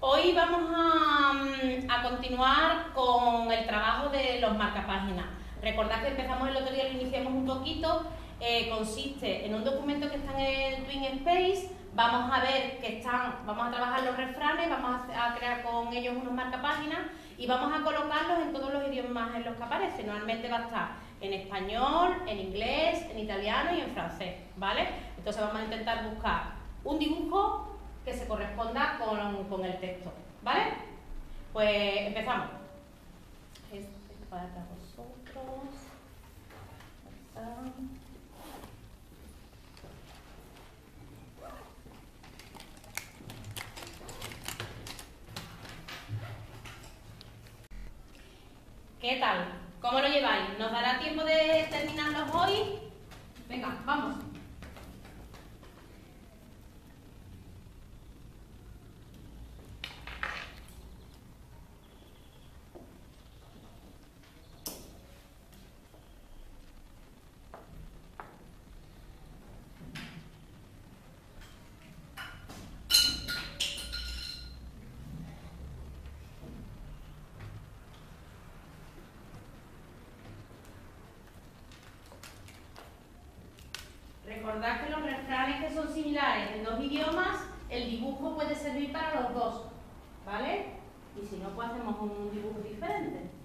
Hoy vamos a continuar con el trabajo de los marcapáginas. Recordad que empezamos el otro día, lo iniciamos un poquito. Consiste en un documento que está en el TwinSpace. Vamos a ver que vamos a trabajar los refranes, vamos a crear con ellos unos marcapáginas y vamos a colocarlos en todos los idiomas en los que aparece. Normalmente va a estar en español, en inglés, en italiano y en francés, ¿vale? Entonces vamos a intentar buscar un dibujo que se corresponda con el texto, ¿vale? Pues empezamos. Este para vosotros. ¿Qué tal? ¿Cómo lo lleváis? ¿Nos dará tiempo de terminarlos hoy? Venga, vamos. Recordad que los refranes que son similares en dos idiomas, el dibujo puede servir para los dos, ¿vale? Y si no, pues hacemos un dibujo diferente.